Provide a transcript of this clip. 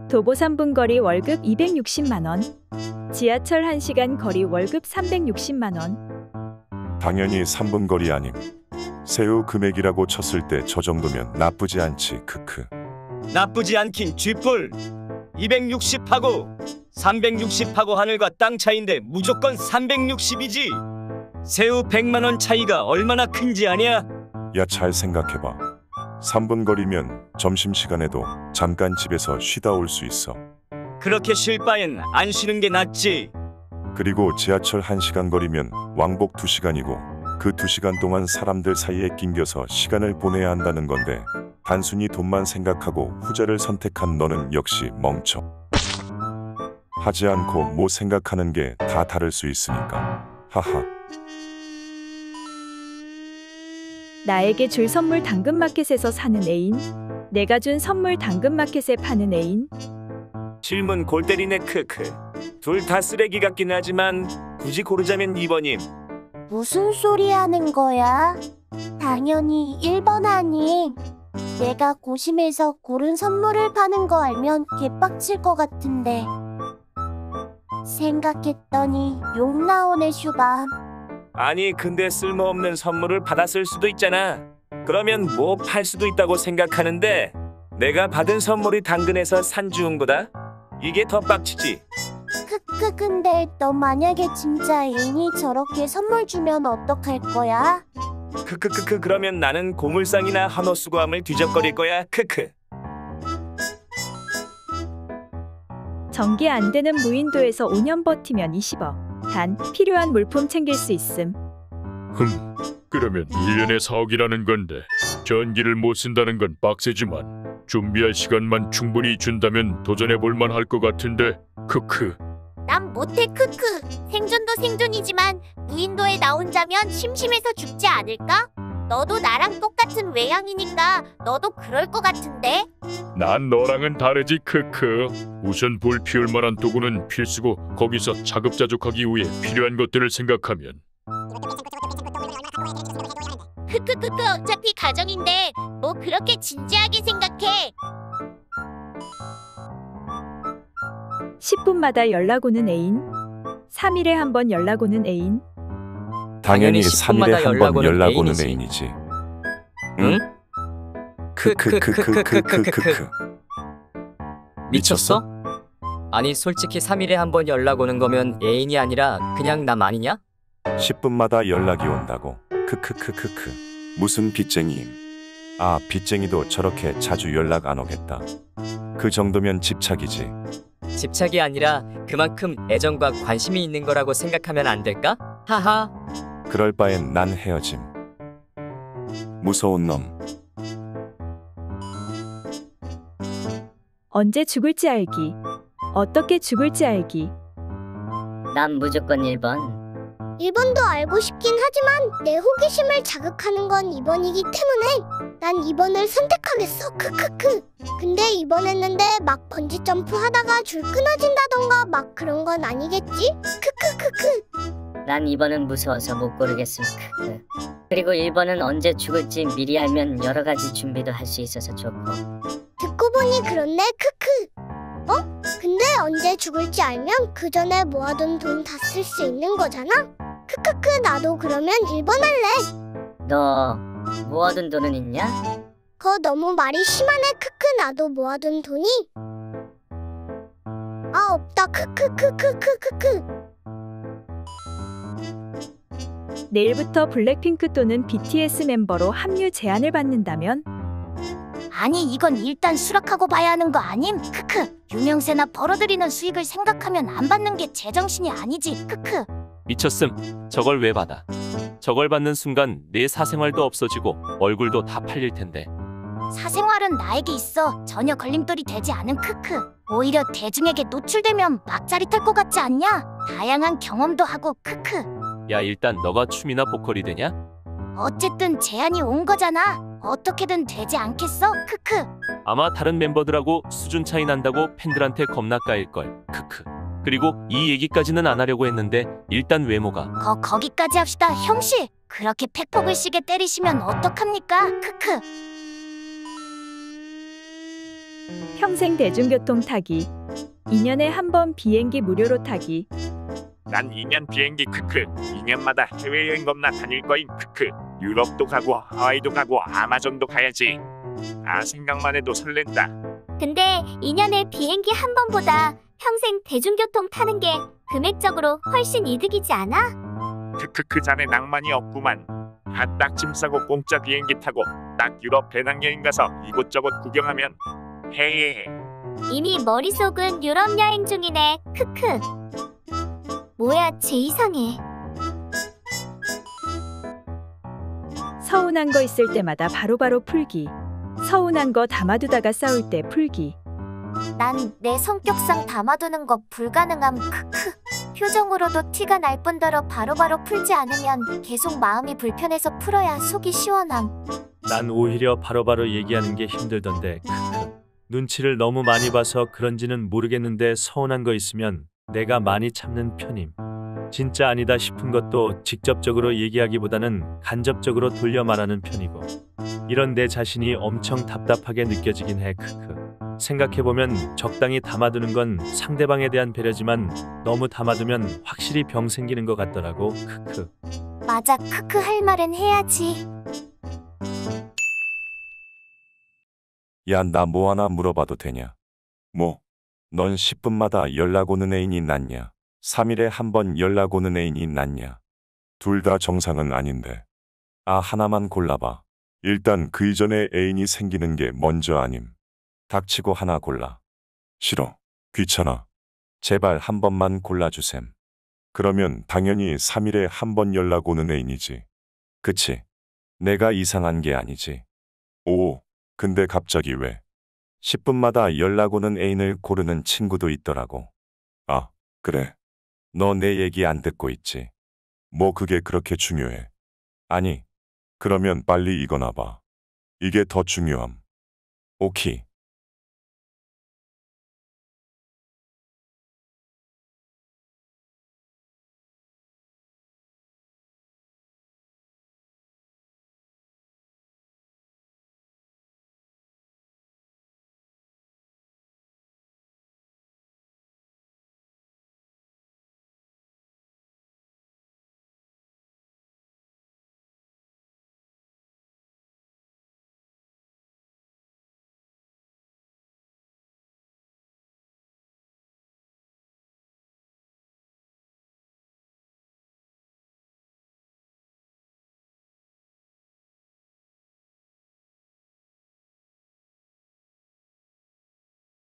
도보 3분 거리 월급 260만 원. 지하철 1시간 거리 월급 360만 원. 당연히 3분 거리 아님. 세후 금액이라고 쳤을 때 저 정도면 나쁘지 않지. 크크. 나쁘지 않긴 쥐뿔. 260하고 360하고 하늘과 땅 차이인데 무조건 360이지. 세후 100만원 차이가 얼마나 큰지 아냐? 야, 잘 생각해봐. 3분 거리면 점심시간에도 잠깐 집에서 쉬다 올 수 있어. 그렇게 쉴 바엔 안 쉬는 게 낫지. 그리고 지하철 1시간 거리면 왕복 2시간이고 그 2시간 동안 사람들 사이에 낑겨서 시간을 보내야 한다는 건데 단순히 돈만 생각하고 후자를 선택한 너는 역시 멍청. 하지 않고 뭐 생각하는 게 다 다를 수 있으니까. 하하. 나에게 줄 선물 당근마켓에서 사는 애인. 내가 준 선물 당근마켓에 파는 애인. 질문 골 때리네. 크크. 둘 다 쓰레기 같긴 하지만 굳이 고르자면 2번임. 무슨 소리 하는 거야? 당연히 1번 아님. 내가 고심해서 고른 선물을 파는 거 알면 개빡칠 것 같은데. 생각했더니 욕 나오네. 슈밤. 아니 근데 쓸모없는 선물을 받았을 수도 있잖아. 그러면 뭐 팔 수도 있다고 생각하는데 내가 받은 선물이 당근에서 산 주운 거다? 이게 더 빡치지. 근데 너 만약에 진짜 애인이 저렇게 선물 주면 어떡할 거야? 그러면 나는 고물상이나 한호수거함을 뒤적거릴 거야. 크크. 전기 안 되는 무인도에서 5년 버티면 20억. 단 필요한 물품 챙길 수 있음. 그러면 1년에 4억이라는 건데 전기를 못 쓴다는 건 빡세지만 준비할 시간만 충분히 준다면 도전해볼 만할 것 같은데. 크크. 난 못해. 크크. 생존도 생존이지만 무인도에 나 혼자면 심심해서 죽지 않을까? 너도 나랑 똑같은 외향이니까 너도 그럴 것 같은데? 난 너랑은 다르지. 크크. 우선 불 피울 만한 도구는 필수고 거기서 자급자족하기 위해 필요한 것들을 생각하면. 어차피 가정인데 뭐 그렇게 진지하게 생각해. 10분마다 연락 오는 애인. 3일에 한 번 연락 오는 애인. 당연히 3일에 한 번 연락 오는 애인이지. 응? 크크크크크크크크. 미쳤어? 아니 솔직히 3일에 한 번 연락 오는 거면 애인이 아니라 그냥 남 아니냐? 10분마다 연락이 온다고. 크크크크크. 무슨 빚쟁이임. 아, 빚쟁이도 저렇게 자주 연락 안 오겠다. 그 정도면 집착이지. 집착이 아니라 그만큼 애정과 관심이 있는 거라고 생각하면 안 될까? 하하. 그럴 바엔 난 헤어짐. 무서운 놈. 언제 죽을지 알기. 어떻게 죽을지 알기. 난 무조건 1번. 1번도 알고 싶긴 하지만 내 호기심을 자극하는 건 2번이기 때문에 난 2번을 선택하겠어. 크크크. 근데 2번 했는데 막 번지 점프 하다가 줄 끊어진다던가 막 그런 건 아니겠지? 크크크크. 난 2번은 무서워서 못 고르겠음. 크크. 그리고 1번은 언제 죽을지 미리 알면 여러 가지 준비도 할 수 있어서 좋고. 듣고 보니 그렇네. 크크. 근데 언제 죽을지 알면 그 전에 모아둔 돈 다 쓸 수 있는 거잖아? 크크크. 나도 그러면 1번 할래. 너 모아둔 돈은 있냐? 그거 너무 말이 심하네. 크크. 나도 모아둔 돈이 없다. 크크크크크크크. 내일부터 블랙핑크 또는 BTS 멤버로 합류 제안을 받는다면? 아니 이건 일단 수락하고 봐야 하는 거 아님? 크크. 유명세나 벌어들이는 수익을 생각하면 안 받는 게 제정신이 아니지. 크크. 미쳤음. 저걸 왜 받아? 저걸 받는 순간 내 사생활도 없어지고 얼굴도 다 팔릴 텐데. 사생활은 나에게 있어. 전혀 걸림돌이 되지 않은. 크크. 오히려 대중에게 노출되면 막 짜릿할 것 같지 않냐? 다양한 경험도 하고. 크크. 야, 일단 너가 춤이나 보컬이 되냐? 어쨌든 제안이 온 거잖아. 어떻게든 되지 않겠어? 크크. 아마 다른 멤버들하고 수준 차이 난다고 팬들한테 겁나 까일걸. 크크. 그리고 이 얘기까지는 안 하려고 했는데 일단 외모가. 거기까지 합시다. 형씨, 그렇게 팩폭을 시게 때리시면 어떡합니까? 크크. 평생 대중교통 타기. 2년에 한 번 비행기 무료로 타기. 난 2년 비행기 크크. 2년마다 해외여행 겁나 다닐 거임 크크. 유럽도 가고 하와이도 가고 아마존도 가야지. 아 생각만 해도 설렌다. 근데 2년에 비행기 한 번보다 평생 대중교통 타는 게 금액적으로 훨씬 이득이지 않아? 크크크 자네 낭만이 없구만. 딱 짐 싸고 공짜 비행기 타고 딱 유럽 배낭여행 가서 이곳저곳 구경하면 헤헤헤. 이미 머릿속은 유럽 여행 중이네. 크크. 뭐야, 쟤 이상해. 서운한 거 있을 때마다 바로바로 풀기. 서운한 거 담아두다가 싸울 때 풀기. 난 내 성격상 담아두는 거 불가능함. 크크. 표정으로도 티가 날 뿐더러 바로바로 풀지 않으면 계속 마음이 불편해서 풀어야 속이 시원함. 난 오히려 바로바로 얘기하는 게 힘들던데 크크. 눈치를 너무 많이 봐서 그런지는 모르겠는데 서운한 거 있으면 내가 많이 참는 편임. 진짜 아니다 싶은 것도 직접적으로 얘기하기보다는 간접적으로 돌려 말하는 편이고. 이런 내 자신이 엄청 답답하게 느껴지긴 해 크크. 생각해보면 적당히 담아두는 건 상대방에 대한 배려지만 너무 담아두면 확실히 병 생기는 것 같더라고 크크. 맞아, 크크. 할 말은 해야지. 야, 나 뭐 하나 물어봐도 되냐? 뭐? 넌 10분마다 연락 오는 애인이 낫냐? 3일에 한 번 연락 오는 애인이 낫냐? 둘 다 정상은 아닌데. 아, 하나만 골라봐. 일단 그 이전에 애인이 생기는 게 먼저 아님. 닥치고 하나 골라. 싫어. 귀찮아. 제발 한 번만 골라주셈. 그러면 당연히 3일에 한 번 연락 오는 애인이지. 그치? 내가 이상한 게 아니지. 오, 근데 갑자기 왜? 10분마다 연락 오는 애인을 고르는 친구도 있더라고. 아, 그래. 너 내 얘기 안 듣고 있지? 뭐 그게 그렇게 중요해? 아니, 그러면 빨리 이거나 봐. 이게 더 중요함. 오키.